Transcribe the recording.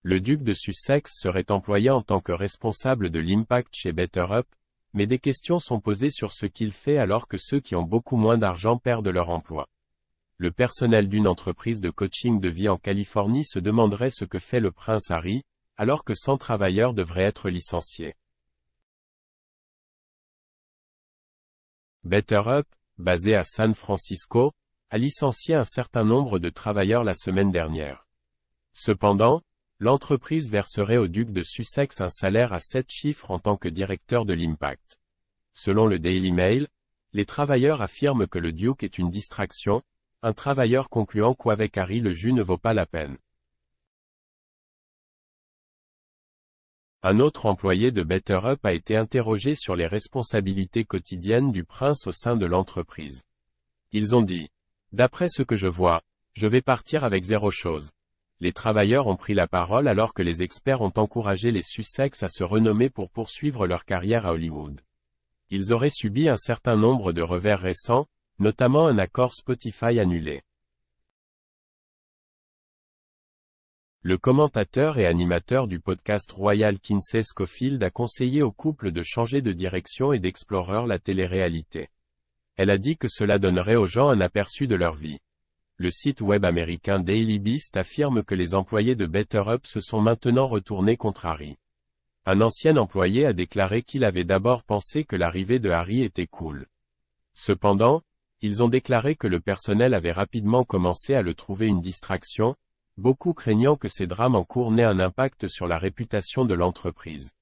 Le duc de Sussex serait employé en tant que responsable de l'impact chez BetterUp, mais des questions sont posées sur ce qu'il fait alors que ceux qui ont beaucoup moins d'argent perdent leur emploi. Le personnel d'une entreprise de coaching de vie en Californie se demanderait ce que fait le prince Harry, alors que 100 travailleurs devraient être licenciés. BetterUp, basé à San Francisco, a licencié un certain nombre de travailleurs la semaine dernière. Cependant, l'entreprise verserait au duc de Sussex un salaire à 7 chiffres en tant que directeur de l'impact. Selon le Daily Mail, les travailleurs affirment que le duc est une distraction, un travailleur concluant qu'avec Harry le jus ne vaut pas la peine. Un autre employé de BetterUp a été interrogé sur les responsabilités quotidiennes du prince au sein de l'entreprise. Ils ont dit: « D'après ce que je vois, je vais partir avec 0 chose. » Les travailleurs ont pris la parole alors que les experts ont encouragé les Sussex à se renommer pour poursuivre leur carrière à Hollywood. Ils auraient subi un certain nombre de revers récents, notamment un accord Spotify annulé. Le commentateur et animateur du podcast Royal Kinsey Scofield a conseillé au couple de changer de direction et d'explorer la télé-réalité. Elle a dit que cela donnerait aux gens un aperçu de leur vie. Le site web américain Daily Beast affirme que les employés de BetterUp se sont maintenant retournés contre Harry. Un ancien employé a déclaré qu'il avait d'abord pensé que l'arrivée de Harry était cool. Cependant, ils ont déclaré que le personnel avait rapidement commencé à le trouver une distraction, beaucoup craignant que ces drames en cours n'aient un impact sur la réputation de l'entreprise.